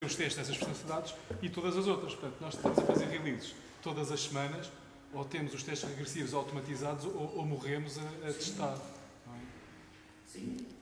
os testes dessas funcionalidades e todas as outras. Portanto, nós estamos a fazer releases todas as semanas, ou temos os testes regressivos automatizados, ou morremos a testar. Não é? Sim.